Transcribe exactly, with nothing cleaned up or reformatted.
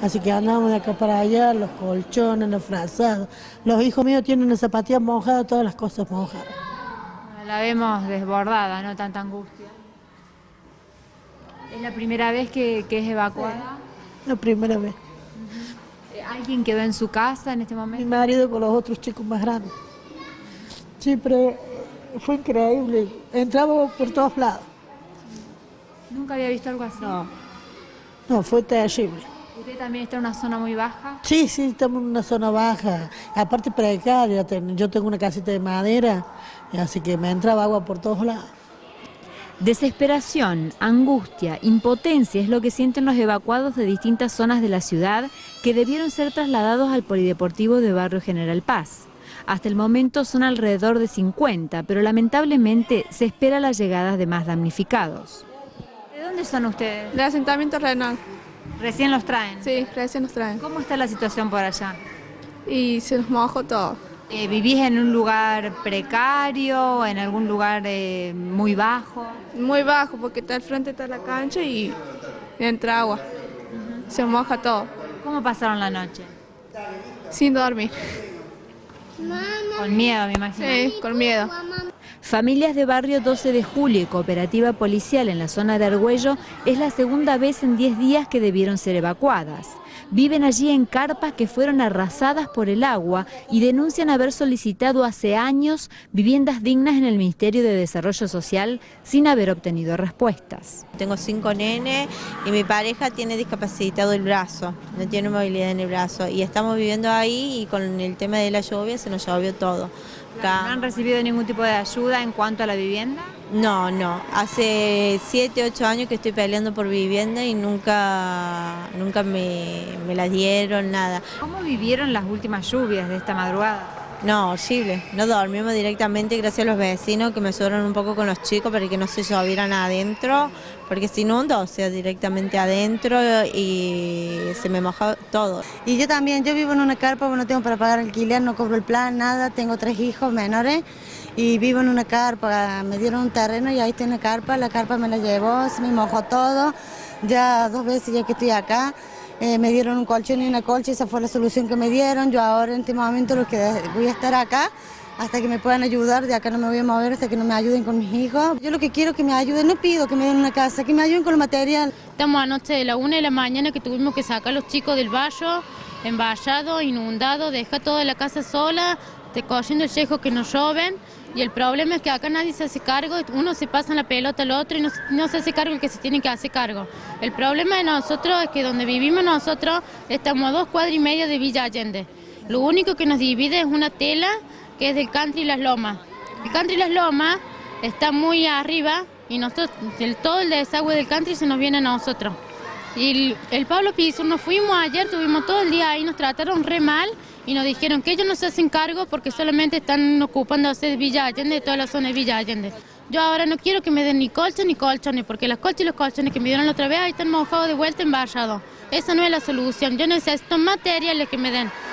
Así que andamos de acá para allá, los colchones, los frazados. Los hijos míos tienen las zapatillas mojadas, todas las cosas mojadas. La vemos desbordada, no tanta angustia. ¿Es la primera vez que, que es evacuada? Sí, la primera vez. Uh-huh. ¿Alguien quedó en su casa en este momento? Mi marido con los otros chicos más grandes. Sí, pero fue increíble. Entraba por todos lados. ¿Nunca había visto algo así? No, no, fue terrible. ¿Usted también está en una zona muy baja? Sí, sí, estamos en una zona baja. Aparte precaria, yo tengo una casita de madera, así que me entraba agua por todos lados. Desesperación, angustia, impotencia es lo que sienten los evacuados de distintas zonas de la ciudad que debieron ser trasladados al Polideportivo de Barrio General Paz. Hasta el momento son alrededor de cincuenta, pero lamentablemente se espera la llegada de más damnificados. ¿De dónde son ustedes? Del asentamiento Renal. ¿Recién los traen? Sí, recién los traen. ¿Cómo está la situación por allá? Y se nos mojó todo. Eh, ¿Vivís en un lugar precario, en algún lugar eh, muy bajo? Muy bajo, porque está al frente está la cancha y entra agua. Uh-huh. Se moja todo. ¿Cómo pasaron la noche? Sin dormir. Con miedo, me imagino. Sí, con miedo. Familias de Barrio doce de julio y Cooperativa Policial en la zona de Argüello es la segunda vez en diez días que debieron ser evacuadas. Viven allí en carpas que fueron arrasadas por el agua y denuncian haber solicitado hace años viviendas dignas en el Ministerio de Desarrollo Social sin haber obtenido respuestas. Tengo cinco nenes y mi pareja tiene discapacitado el brazo, no tiene movilidad en el brazo y estamos viviendo ahí y con el tema de la lluvia se nos llovió todo. ¿No han recibido ningún tipo de ayuda en cuanto a la vivienda? No, no. Hace siete, ocho años que estoy peleando por vivienda y nunca, nunca me, me la dieron, nada. ¿Cómo vivieron las últimas lluvias de esta madrugada? No, horrible. No dormimos directamente gracias a los vecinos que me ayudaron un poco con los chicos para que no se llovieran adentro, porque se inundó, o sea, directamente adentro y se me mojó todo. Y yo también, yo vivo en una carpa, no tengo para pagar alquiler, no cobro el plan, nada, tengo tres hijos menores y vivo en una carpa, me dieron un terreno y ahí está una carpa, la carpa me la llevó, se me mojó todo, ya dos veces ya que estoy acá. Eh, me dieron un colchón y una colcha, esa fue la solución que me dieron. Yo ahora en este momento lo que voy a estar acá hasta que me puedan ayudar, de acá no me voy a mover hasta que no me ayuden con mis hijos. Yo lo que quiero es que me ayuden, no pido que me den una casa, que me ayuden con el material. Estamos anoche de la una de la mañana que tuvimos que sacar a los chicos del barrio, envallado, inundado, deja toda la casa sola, te cogiendo el chejo que nos roben. Y el problema es que acá nadie se hace cargo, uno se pasa la pelota al otro y no, no se hace cargo el que se tiene que hacer cargo. El problema de nosotros es que donde vivimos nosotros estamos a dos cuadras y media de Villa Allende. Lo único que nos divide es una tela que es del country Las Lomas. El country Las Lomas está muy arriba y nosotros, el, todo el desagüe del country se nos viene a nosotros. Y el, el Pablo Piso, nos fuimos ayer, tuvimos todo el día ahí, nos trataron re mal. Y nos dijeron que ellos no se hacen cargo porque solamente están ocupándose de Villa Allende, de toda la zona de Villa Allende. Yo ahora no quiero que me den ni colchas ni colchones, porque las colchas y los colchones que me dieron la otra vez ahí están mojados de vuelta embarrados. Esa no es la solución, yo necesito materiales que me den.